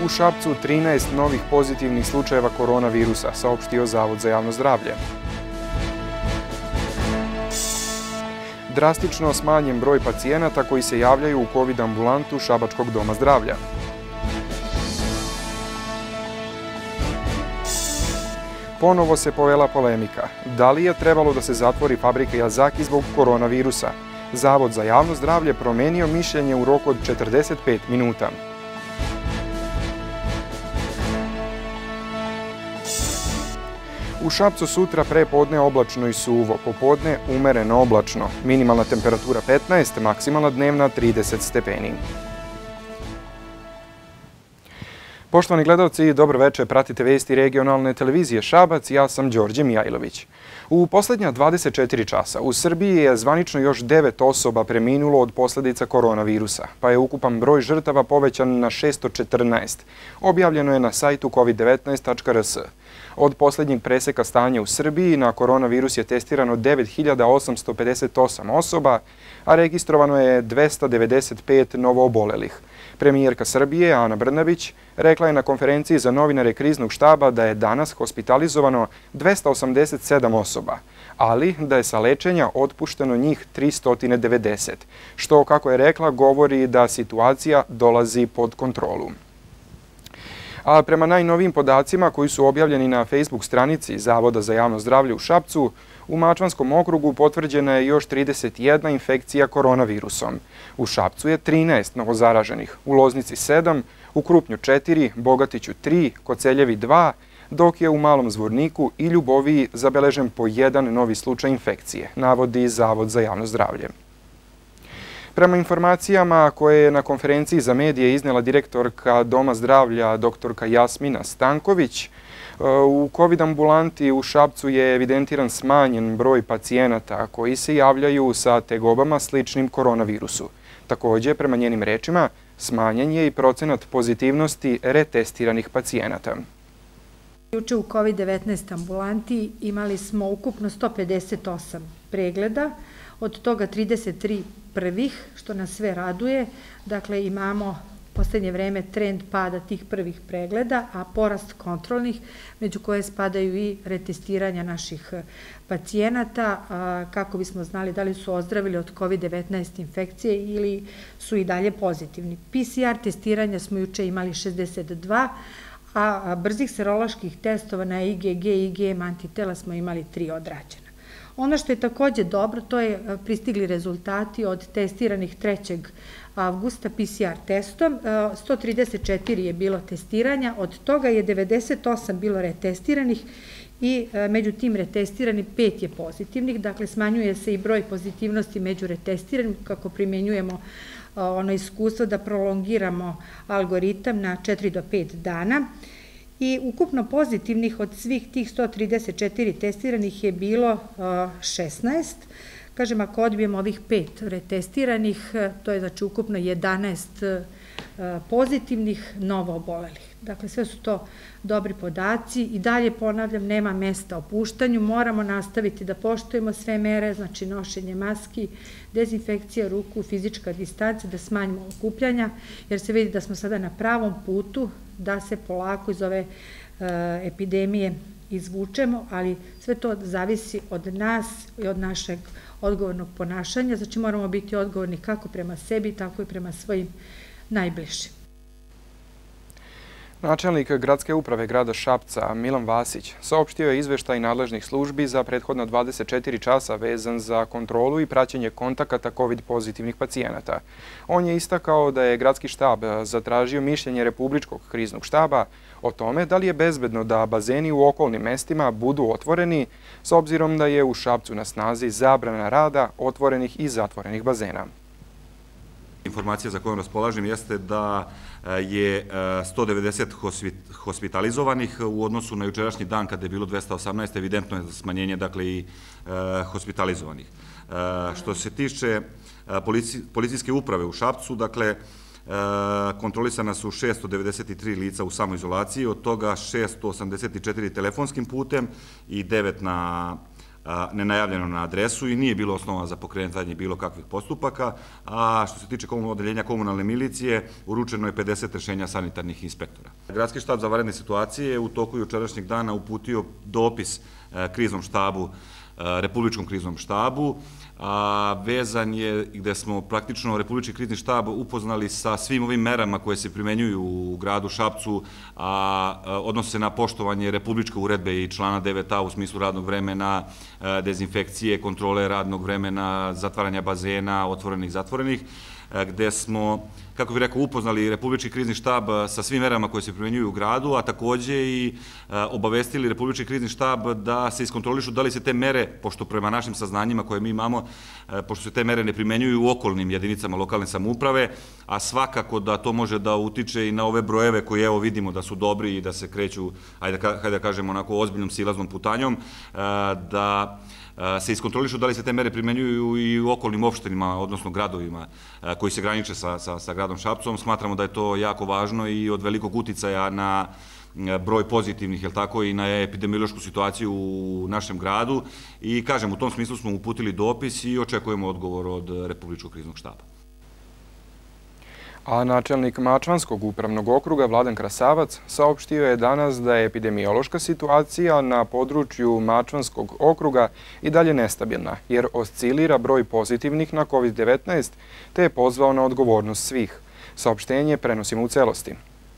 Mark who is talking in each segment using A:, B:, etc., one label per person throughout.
A: U Šapcu 13 novih pozitivnih slučajeva koronavirusa, saopštio Zavod za javno zdravlje. Drastično smanjen broj pacijenata koji se javljaju u COVID ambulantu Šabačkog doma zdravlja. Ponovo se povela polemika. Da li je trebalo da se zatvori fabrika Yazaki zbog koronavirusa? Zavod za javno zdravlje promenio mišljenje u roku od 45 minuta. U Šapcu sutra prepodne oblačno i suvo, popodne umereno oblačno. Minimalna temperatura 15, maksimalna dnevna 30 stepeni. Poštovani gledalci, dobro večer, pratite vesti regionalne televizije Šabac, ja sam Đorđe Mijajlović. U poslednja 24 časa u Srbiji je zvanično još 9 osoba preminulo od posledica koronavirusa, pa je ukupan broj žrtava povećan na 614. Objavljeno je na sajtu covid19.rs. Od poslednjeg preseka stanja u Srbiji na koronavirus je testirano 9858 osoba, a registrovano je 295 novoobolelih. Premijerka Srbije, Ana Brnabić, rekla je na konferenciji za novinare kriznog štaba da je danas hospitalizovano 287 osoba, ali da je sa lečenja otpušteno njih 390, što, kako je rekla, govori da situacija dolazi pod kontrolu. A prema najnovijim podacima koji su objavljeni na Facebook stranici Zavoda za javno zdravlje u Šapcu, u Mačvanskom okrugu potvrđena je još 31 infekcija koronavirusom. U Šapcu je 13 novozaraženih, u Loznici 7, u Krupnju 4, Bogatiću 3, Koceljevi 2, dok je u Malom Zvorniku i Ljuboviji zabeležen po jedan novi slučaj infekcije, navodi Zavod za javno zdravlje. Prema informacijama koje je na konferenciji za medije iznela direktorka Doma zdravlja doktorka Jasmina Stanković, u COVID ambulanti u Šapcu je evidentiran smanjen broj pacijenata koji se javljaju sa tegobama sličnim koronavirusu. Također, prema njenim rečima, smanjen je i procenat pozitivnosti retestiranih pacijenata.
B: Juče u COVID-19 ambulanti imali smo ukupno 158 pregleda, od toga 33 prvih, što nas sve raduje. Dakle, imamo u poslednje vreme trend pada tih prvih pregleda, a porast kontrolnih, među koje spadaju i retestiranja naših pacijenata, kako bismo znali da li su ozdravili od COVID-19 infekcije ili su i dalje pozitivni. PCR testiranja smo juče imali 62, a brzih seroloških testova na IgG i IgM antitela smo imali 3 odrađena. Ono što je također dobro, to je pristigli rezultati od testiranih 3. avgusta PCR testom. 134 je bilo testiranja, od toga je 98 bilo retestiranih i među tim retestiranim 5 je pozitivnih. Dakle, smanjuje se i broj pozitivnosti među retestiranim kako primjenjujemo ono iskustvo da prolongiramo algoritam na 4 do 5 dana. I ukupno pozitivnih od svih tih 134 testiranih je bilo 16. Kažem, ako odbijemo ovih 5 retestiranih, to je znači ukupno 11 pozitivnih novoobolelih. Dakle, sve su to dobri podaci i dalje ponavljam, nema mesta opuštanju, moramo nastaviti da poštujemo sve mere, znači nošenje maski, dezinfekcija ruku, fizička distanca, da smanjimo okupljanja, jer se vidi da smo sada na pravom putu da se polako iz ove epidemije izvučemo, ali sve to zavisi od nas i od našeg odgovornog ponašanja, znači moramo biti odgovorni kako prema sebi, tako i prema svojim najbližim.
A: Načelnik Gradske uprave grada Šapca, Milan Vasić, saopštio je izveštaj nadležnih službi za prethodna 24 časa vezan za kontrolu i praćenje kontakata COVID pozitivnih pacijenata. On je istakao da je Gradski štab zatražio mišljenje Republičkog kriznog štaba o tome da li je bezbedno da bazeni u okolnim mestima budu otvoreni, s obzirom da je u Šapcu na snazi zabrana rada otvorenih i zatvorenih bazena.
C: Informacija za kojom raspolažem jeste da je 190 hospitalizovanih u odnosu na jučerašnji dan kada je bilo 218, evidentno je smanjenje, dakle, i hospitalizovanih. Što se tiče policijske uprave u Šapcu, dakle, kontrolisana su 693 lica u samoizolaciji, od toga 684 telefonskim putem i 9 na nenajavljeno na adresu i nije bilo osnova za pokretanje bilo kakvih postupaka, a što se tiče odeljenja komunalne milicije, uručeno je 50 rešenja sanitarnih inspektora. Gradski štab za vanredne situacije u toku jučerašnjeg dana uputio dopis kriznom štabu, Republičkom kriznom štabu, vezan je gde smo praktično Republički krizni štab upoznali sa svim ovim merama koje se primenjuju u gradu Šapcu, a odnose se na poštovanje Republičke uredbe i člana 9a u smislu radnog vremena, dezinfekcije, kontrole radnog vremena, zatvaranja bazena, otvorenih i zatvorenih, gde smo, kako bih rekao, upoznali Republički krizni štab sa svim merama koje se primenjuju u gradu, a takođe i obavestili Republički krizni štab da se iskontrolišu da li se te mere, pošto prema našim saznanjima koje mi imamo, pošto se te mere ne primenjuju u okolnim jedinicama lokalne samouprave, a svakako da to može da utiče i na ove brojeve koje evo vidimo da su dobri i da se kreću, hajde da kažemo, onako ozbiljnom silaznom putanjom, da se iskontrolišu da li se te mere primenjuju i u okolnim opštinama, odnosno gradovima koji se graniče sa gradom Šapcom. Smatramo da je to jako važno i od velikog uticaja na broj pozitivnih, jel tako, i na epidemiološku situaciju u našem gradu. I kažem, u tom smislu smo uputili dopis i očekujemo odgovor od Republičkog kriznog štaba.
A: A načelnik Mačvanskog upravnog okruga Vladan Krasavac saopštio je danas da je epidemiološka situacija na području Mačvanskog okruga i dalje nestabilna, jer oscilira broj pozitivnih na COVID-19, te je pozvao na odgovornost svih. Saopštenje prenosimo u celosti.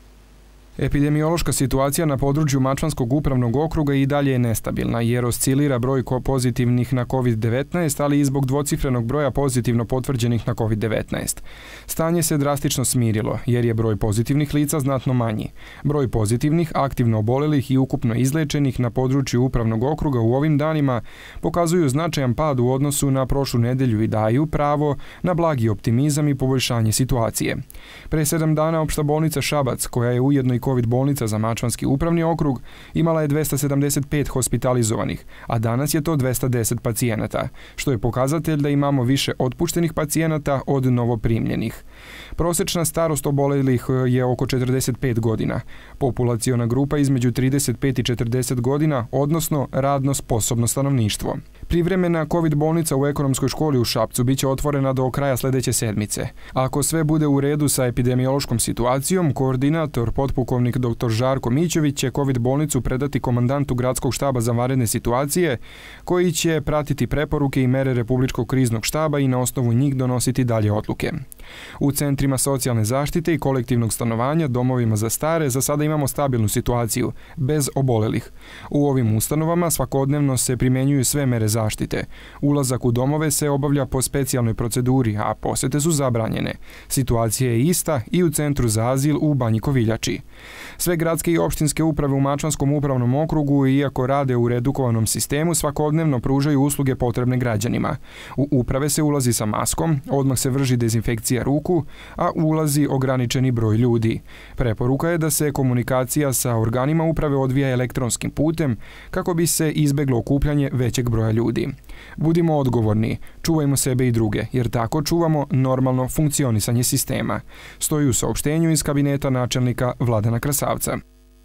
A: Epidemiološka situacija na području Mačvanskog upravnog okruga i dalje je nestabilna, jer oscilira broj pozitivnih na COVID-19, ali i zbog dvocifrenog broja pozitivno potvrđenih na COVID-19. Stanje se drastično smirilo, jer je broj pozitivnih lica znatno manji. Broj pozitivnih, aktivno obolelih i ukupno izlečenih na području upravnog okruga u ovim danima pokazuju značajan pad u odnosu na prošlu nedelju i daju pravo na blagi optimizam i poboljšanje situacije. Pre 7 dana Opšta bolnica Šabac, koja je ujedno i COVID bolnica za Mačvanski upravni okrug, imala je 275 hospitalizovanih, a danas je to 210 pacijenata, što je pokazatelj da imamo više otpuštenih pacijenata od novoprimljenih. Prosečna starost obolelih je oko 45 godina, populaciona grupa između 35 i 40 godina, odnosno radno sposobno stanovništvo. Privremena COVID bolnica u Ekonomskoj školi u Šapcu biće otvorena do kraja sledeće sedmice. Ako sve bude u redu sa epidemiološkom situacijom, koordinator potpukovnik dr. Žarko Mićović će COVID bolnicu predati komandantu Gradskog štaba za vanredne situacije, koji će pratiti preporuke i mere Republičkog kriznog štaba i na osnovu njih donositi dalje odluke. U centrima socijalne zaštite i kolektivnog stanovanja, domovima za stare, za sada imamo stabilnu situaciju, bez obolelih. U ovim ustanovama svakodnevno se primenjuju sve mere zaštite. Ulazak u domove se obavlja po specijalnoj proceduri, a posete su zabranjene. Situacija je ista i u centru za azil u Banji Koviljači. Sve gradske i opštinske uprave u Mačvanskom upravnom okrugu, iako rade u redukovanom sistemu, svakodnevno pružaju usluge potrebne građanima. U uprave se ulazi sa maskom, odmah se vrši dezinfekcija ruku, a ulazi ograničeni broj ljudi. Preporuka je da se komunikacija sa organima uprave odvija elektronskim putem kako bi se izbeglo okupljanje većeg broja ljudi. Budimo odgovorni, čuvajmo sebe i druge, jer tako čuvamo normalno funkcionisanje sistema. Stoji u saopštenju iz kabineta načelnika Vladana Krasavca.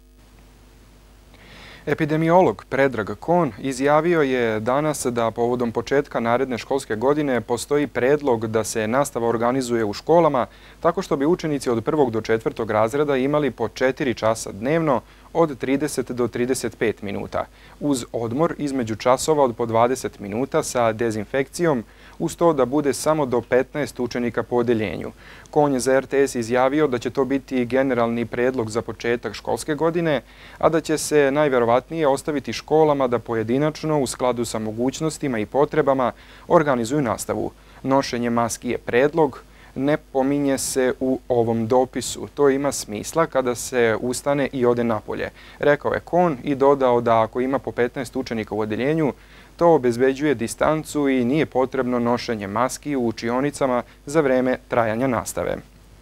A: Epidemiolog Predrag Kon izjavio je danas da povodom početka naredne školske godine postoji predlog da se nastava organizuje u školama tako što bi učenici od 1. do 4. razreda imali po 4 časa dnevno od 30 do 35 minuta, uz odmor između časova od po 20 minuta sa dezinfekcijom, uz to da bude samo do 15 učenika po odeljenju. Kon je za RTS izjavio da će to biti generalni predlog za početak školske godine, a da će se najverovatnije ostaviti školama da pojedinačno, u skladu sa mogućnostima i potrebama, organizuju nastavu. Nošenje maski je predlog, ne pominje se u ovom dopisu. To ima smisla kada se ustane i ode napolje, rekao je Kon i dodao da ako ima po 15 učenika u odeljenju, to obezbeđuje distancu i nije potrebno nošenje maski u učionicama za vreme trajanja nastave.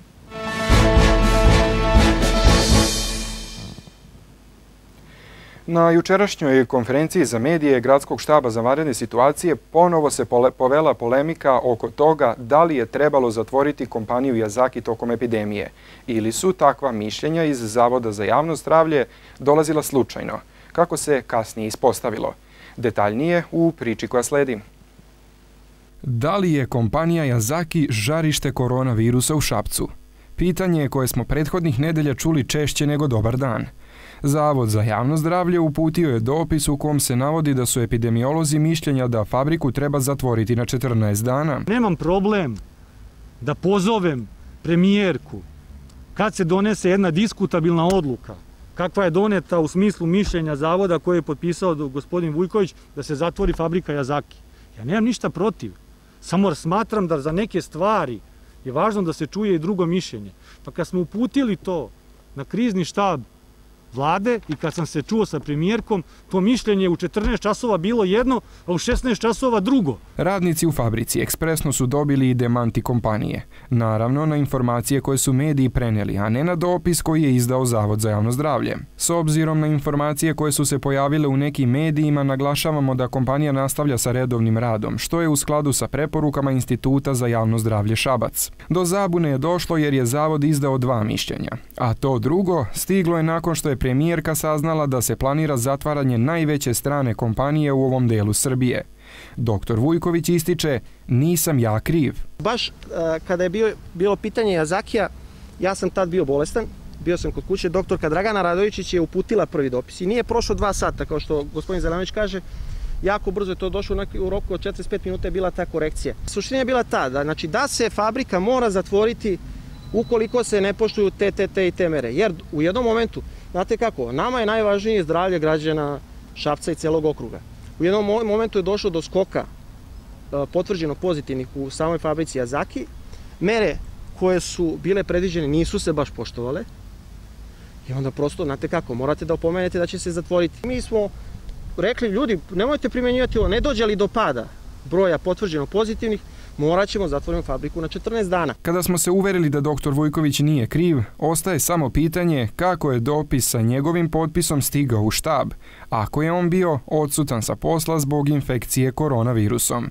A: Na jučerašnjoj konferenciji za medije Gradskog štaba za vanredne situacije ponovo se povela polemika oko toga da li je trebalo zatvoriti kompaniju Yazaki tokom epidemije ili su takva mišljenja iz Zavoda za javno zdravlje dolazila slučajno, kako se kasnije ispostavilo. Detaljnije u priči koja sledi.
D: Da li je kompanija Yazaki žarište koronavirusa u Šapcu? Pitanje je koje smo prethodnih nedelja čuli češće nego dobar dan. Zavod za javno zdravlje uputio je dopis u kom se navodi da su epidemiolozi mišljenja da fabriku treba zatvoriti na 14 dana.
E: Nemam problem da pozovem premijerku kad se donese jedna diskutabilna odluka, kakva je doneta u smislu mišljenja zavoda koje je potpisao gospodin Vujković, da se zatvori fabrika Yazaki. Ja nemam ništa protiv, samo smatram da za neke stvari je važno da se čuje i drugo mišljenje. Pa kad smo uputili to na krizni štab vlade i kad sam se čuo sa premijerkom, to mišljenje je u 14 časova bilo jedno, a u 16 časova drugo.
D: Radnici u fabrici ekspresno su dobili i demanti kompanije. Naravno, na informacije koje su mediji preneli, a ne na dopis koji je izdao Zavod za javno zdravlje. S obzirom na informacije koje su se pojavile u nekim medijima, naglašavamo da kompanija nastavlja sa redovnim radom, što je u skladu sa preporukama Instituta za javno zdravlje Šabac. Do zabune je došlo jer je Zavod izdao 2 mišljenja, a to drugo stiglo je nakon što je premijerka saznala da se planira zatvaranje najveće strane kompanije u ovom delu Srbije. Doktor Vujković ističe, nisam ja kriv.
F: Baš kada je bilo pitanje Yazakija, ja sam tad bio bolestan, bio sam kod kuće, doktorka Dragana Radovičić je uputila prvi dopis i nije prošlo 2 sata, kao što gospodin Zelenović kaže, jako brzo je to došlo, u roku od 45 minuta je bila ta korekcija. Suština je bila ta, da se fabrika mora zatvoriti ukoliko se ne poštuju te i te mere, jer u jednom momentu, znate kako, nama je najvažnije zdravlje građana Šapca i celog okruga. U jednom momentu je došlo do skoka potvrđeno pozitivnih u samoj fabrici Yazaki. Mere koje su bile predviđene nisu se baš poštovale i onda prosto, znate kako, morate da opomenete da će se zatvoriti. Mi smo rekli, ljudi, nemojte primjenjivati ovo, ne dođe li do pada broja potvrđeno pozitivnih, morat ćemo zatvoriti fabriku na 14 dana.
D: Kada smo se uverili da doktor Vujković nije kriv, ostaje samo pitanje kako je dopis sa njegovim potpisom stigao u štab, ako je on bio odsutan sa posla zbog infekcije koronavirusom.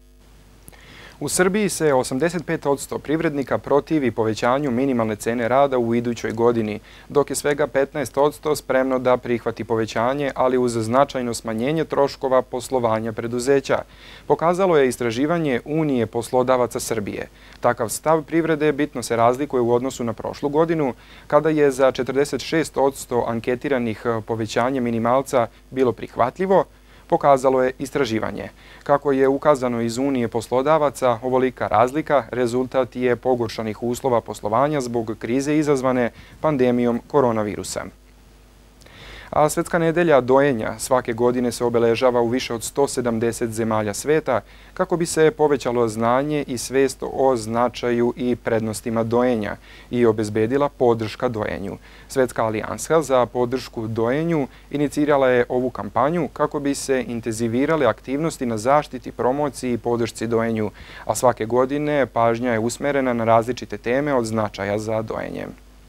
A: U Srbiji se 85% privrednika protivi povećanju minimalne cene rada u idućoj godini, dok je svega 15% spremno da prihvati povećanje, ali uz značajno smanjenje troškova poslovanja preduzeća. Pokazalo je istraživanje Unije poslodavaca Srbije. Takav stav privrede bitno se razlikuje u odnosu na prošlu godinu, kada je za 46% anketiranih povećanje minimalca bilo prihvatljivo, pokazalo je istraživanje. Kako je ukazano iz Unije poslodavaca, ovolika razlika rezultat je pogoršanih uslova poslovanja zbog krize izazvane pandemijom koronavirusa. A Svetska nedelja dojenja svake godine se obeležava u više od 170 zemalja sveta kako bi se povećalo znanje i svest o značaju i prednostima dojenja i obezbedila podrška dojenju. Svetska alijansa za podršku dojenju inicirala je ovu kampanju kako bi se intenzivirale aktivnosti na zaštiti, promociji i podršci dojenju, a svake godine pažnja je usmerena na različite teme od značaja za dojenje.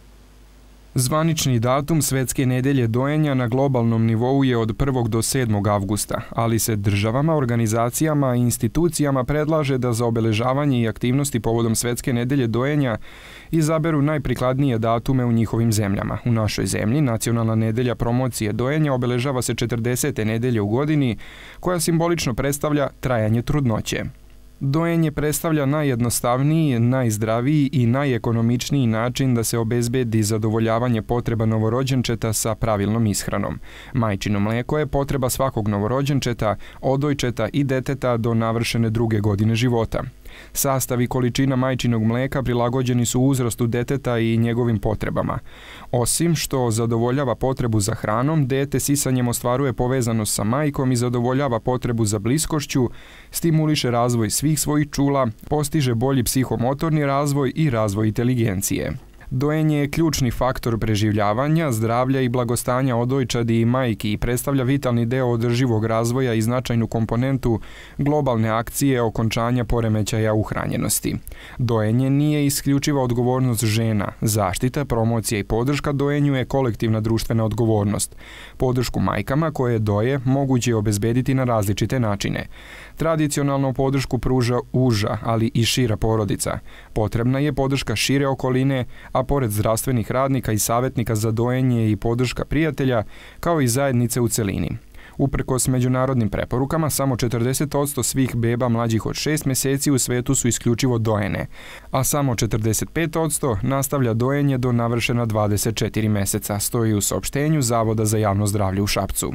D: Zvanični datum Svetske nedelje dojenja na globalnom nivou je od 1. do 7. avgusta, ali se državama, organizacijama i institucijama predlaže da za obeležavanje i aktivnosti povodom Svetske nedelje dojenja izaberu najprikladnije datume u njihovim zemljama. U našoj zemlji Nacionalna nedelja promocije dojenja obeležava se 40. nedelje u godini, koja simbolično predstavlja trajanje trudnoće. Dojenje predstavlja najjednostavniji, najzdraviji i najekonomičniji način da se obezbedi zadovoljavanje potreba novorođenčeta sa pravilnom ishranom. Majčino mleko je potreba svakog novorođenčeta, odojčeta i deteta do navršene 2. godine života. Sastav i količina majčinog mleka prilagođeni su uzrastu deteta i njegovim potrebama. Osim što zadovoljava potrebu za hranom, dete sisanjem ostvaruje povezanost sa majkom i zadovoljava potrebu za bliskošću, stimuliše razvoj svih svojih čula, postiže bolji psihomotorni razvoj i razvoj inteligencije. Dojenje je ključni faktor preživljavanja, zdravlja i blagostanja odojčadi i majki i predstavlja vitalni deo održivog razvoja i značajnu komponentu globalne akcije okončanja poremećaja uhranjenosti. Dojenje nije isključiva odgovornost žena. Zaštita, promocija i podrška dojenju je kolektivna društvena odgovornost. Podršku majkama koje doje moguće je obezbediti na različite načine. Tradicionalno podršku pruža uža, ali i šira porodica. Potrebna je podrška šire okoline, a pored zdravstvenih radnika i savjetnika za dojenje i podrška prijatelja, kao i zajednice u celini. Uprkos međunarodnim preporukama, samo 40% svih beba mlađih od 6 mjeseci u svetu su isključivo dojene, a samo 45% nastavlja dojenje do navršena 24 mjeseca, stoji u saopštenju Zavoda za javno zdravlje u Šapcu.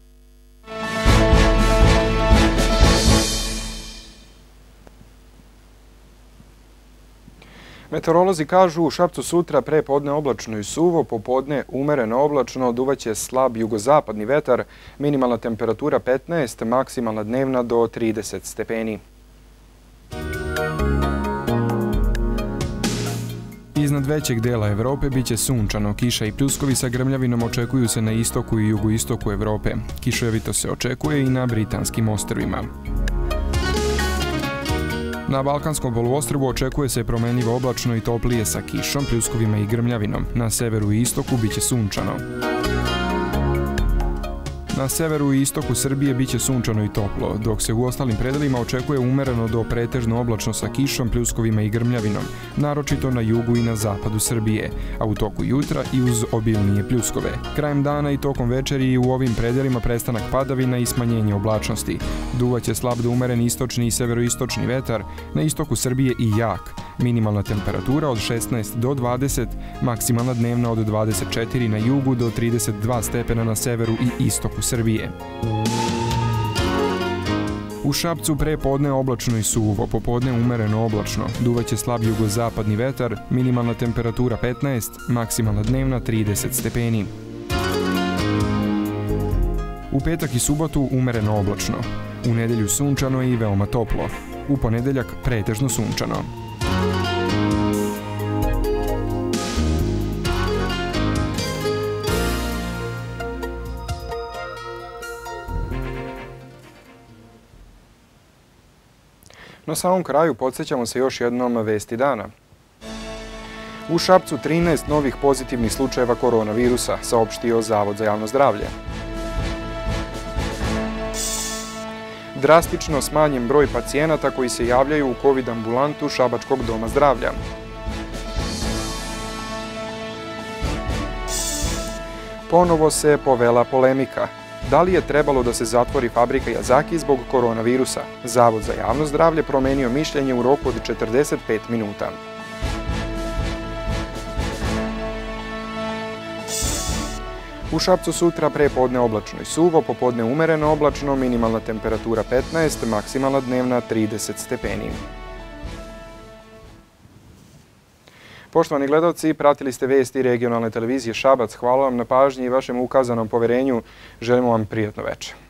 A: Meteorolozi kažu u Šapcu sutra pre podne oblačno i suvo, popodne umereno oblačno, duvaće slab jugozapadni vetar, minimalna temperatura 15, maksimalna dnevna do 30 stepeni.
D: Iznad većeg dela Evrope biće sunčano, kiša i pljuskovi sa grmljavinom očekuju se na istoku i jugoistoku Evrope. Kišovito se očekuje i na Britanskim ostrvima. Na Balkanskom poluostrvu očekuje se promenljivo oblačno i toplije sa kišom, pljuskovima i grmljavinom. Na severu i istoku biće sunčano. Na severu i istoku Srbije biće sunčano i toplo, dok se u ostalim predelima očekuje umereno do pretežno oblačno sa kišom, pljuskovima i grmljavinom, naročito na jugu i na zapadu Srbije, a u toku jutra i uz obilnije pljuskove. Krajem dana i tokom večeri u ovim predelima prestanak padavina i smanjenje oblačnosti. Duvaće slab do umeren istočni i severoistočni vetar, na istoku Srbije i jak. Minimalna temperatura od 16 do 20, maksimalna dnevna od 24 na jugu do 32 stepena na severu i istoku Srbije. U Šapcu pre podne oblačno i suvo, popodne umereno oblačno, duvaće slab jugozapadni vetar, minimalna temperatura 15, maksimalna dnevna 30 stepeni. U petak i subotu umereno oblačno, u nedelju sunčano i veoma toplo, u ponedeljak pretežno sunčano.
A: Na samom kraju podsjećamo se još jednom vesti dana. U Šapcu 13 novih pozitivnih slučajeva koronavirusa, saopštio Zavod za javno zdravlje. Drastično smanjen broj pacijenata koji se javljaju u COVID ambulantu Šabačkog doma zdravlja. Ponovo se povela polemika. Da li je trebalo da se zatvori fabrika Yazaki zbog koronavirusa? Zavod za javno zdravlje promenio mišljenje u roku od 45 minuta. U Šapcu sutra pre podne oblačno i suvo, popodne umereno oblačno, minimalna temperatura 15, maksimalna dnevna 30 stepeni. Poštovani gledalci, pratili ste vesti regionalne televizije Šabac. Hvala vam na pažnji i vašem ukazanom poverenju. Želimo vam prijatno večer.